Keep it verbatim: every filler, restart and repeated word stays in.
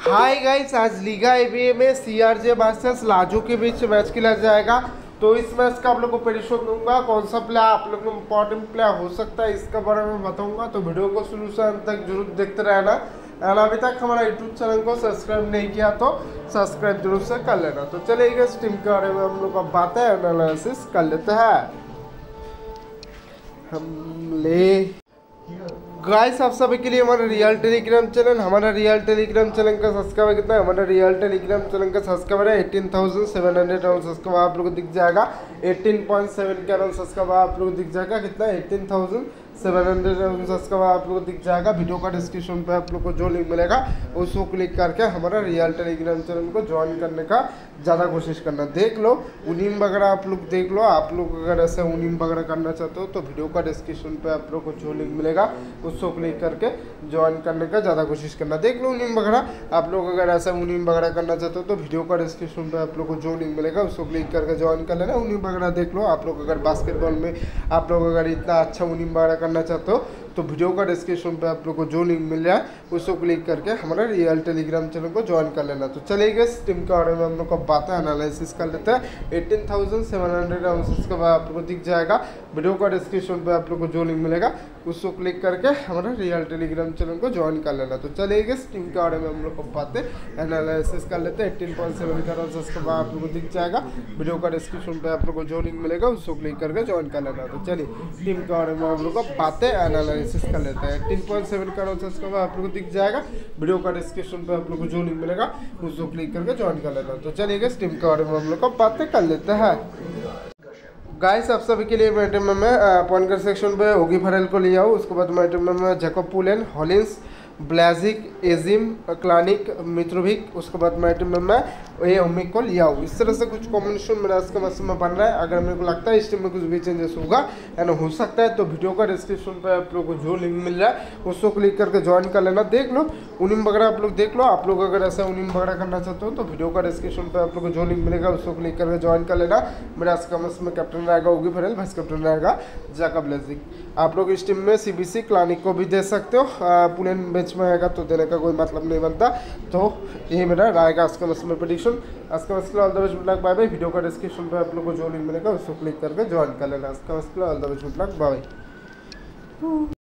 हाय guys, आज Liga ABA में CRJ versus लाजू के बीच मैच खेला जाएगा। तो इस मैच का आप लोग को प्रेडिक्शन दूंगा, कौन सा प्लेयर आप लोग को इंपॉर्टेंट प्लेयर हो सकता है इसके बारे में बताऊंगा। तो वीडियो को शुरू से अंत तक जरूर देखते रहना। और अभी तक हमारा यूट्यूब चैनल को सब्सक्राइब नहीं किया तो सब्सक्राइब जरूर से कर लेना। तो चलिए इस टीम के बारे में हम लोग अब बातें एनालिसिस कर लेते हैं। हम ले गाइस, आप सभी के लिए हमारा रियल टेलीग्राम चैनल हमारा रियल टेलीग्राम चैनल का सब्सक्राइबर कितना है? हमारा रियल टेलीग्राम चैनल का सब्सक्राइबर है eighteen thousand seven hundred around subscriber आप लोगों को दिख जाएगा। एटीन पॉइंट सेवन के अराउंड सब्सक्राइबर आप लोगों को दिख जाएगा। कितना? Eighteen thousand seven hundred around subscriber आप लोगों को दिख जाएगा। वीडियो का डिस्क्रिप्शन पे आप लोग को जो लिंक मिलेगा उसको क्लिक करके हमारा रियल टेलीग्राम चैनल को ज्वाइन करने का ज़्यादा कोशिश करना। देख लो उनीम वगैरह आप लोग देख लो। आप लोग अगर ऐसे उनीम वगैरह करना चाहते हो तो वीडियो का डिस्क्रिप्शन पे आप लोग को जो लिंक मिलेगा उसको क्लिक करके ज्वाइन करने का ज़्यादा कोशिश करना। देख लो उनीम वगैरह आप लोग अगर ऐसा उनीम वगैरह करना चाहते हो तो वीडियो का डिस्क्रिप्शन पे आप लोग को जो लिंक मिलेगा उसको क्लिक करके ज्वाइन कर लेना। उनीम वगैरह देख लो। आप लोग अगर बास्केटबॉल में आप लोग अगर इतना अच्छा उनीम वगैरह करना चाहते हो तो वीडियो का डिस्क्रिप्शन पे आप लोग को जो लिंक मिल रहा है उसको क्लिक करके हमारा रियल टेलीग्राम चैनल को ज्वाइन कर लेना। तो चलिए इस टीम के बारे में हम लोग को बातें एनालिसिस कर लेते हैं। Eighteen thousand seven hundred ounces के बाद आप लोग को दिख जाएगा। वीडियो का डिस्क्रिप्शन पे आप लोग को जो लिंक मिलेगा उसको क्लिक करके हमारा रियल टेलीग्राम चैनल को ज्वाइन कर लेना। तो चलिए इस टीम के बारे में हम लोग को बातें एनालिसिस कर लेते हैं। एटीन पॉइंट सेवन का आउंसेस के बाद आप लोग को दिख जाएगा। वीडियो का डिस्क्रिप्शन पे आप लोग को जो लिंक मिलेगा उसको क्लिक करके ज्वाइन कर लेना। तो चलिए टीम के बारे में हम लोग को बातें एनालिसिस कर लेते हैं। एटीन पॉइंट सेवन का आउंसेस के बाद आप लोग को दिख जाएगा। वीडियो का डिस्क्रिप्शन पे आप लोग को जो लिंक मिलेगा उसको क्लिक करके ज्वाइन कर लेना। तो चलिए इस टीम के बारे में हम लोग को बातें कर लेते हैं। गाइस, आप सभी के लिए मेरे टीम में मैं पॉइंट कर सेक्शन पे ओगी फरेल को लिया हूँ। उसके बाद मेरे टीम में मैं जैकब पुलेन, हॉलिंस, ब्लाजिक, एजिम, क्लानिक, मित्रोविक। उसके बाद मेरे टीम में मैं ये ओमिक को लिया हूँ। इस तरह से कुछ कॉम्बिनेशन मेरा इसके मस में बन रहा है। अगर मेरे को लगता है इस टीम में कुछ भी चेंजेस होगा यानी हो सकता है तो वीडियो का डिस्क्रिप्शन पे आप लोग को जो लिंक मिल रहा है उसको क्लिक करके ज्वाइन कर लेना। देख लो उनीम वगैरह आप लोग देख लो। आप लोग अगर ऐसा उनीम वगैरह करना चाहते हो तो वीडियो का डिस्क्रिप्शन पे आप लोग को जो लिंक मिलेगा उसको क्लिक करके ज्वाइन कर लेना। मेरा इसका मस में कैप्टन रहेगा ओगी फरेल, वाइस कैप्टन रहेगा जैकब ब्लाजिक। आप लोग इस टीम में सीबीसी, क्लानिक को भी दे सकते हो। पुलेन बेंच में आएगा तो देने का कोई मतलब नहीं बनता। तो ये मेरा रहेगा आज का मस में प्रेडिक्शन। आज का मसला all the best good luck, bye bye. Video का डिस्क्रिप्शन पे आप लोग को जो लिंक मिलेगा उसको क्लिक करके ज्वाइन कर लेना। आज का मसला all the best good luck, bye bye.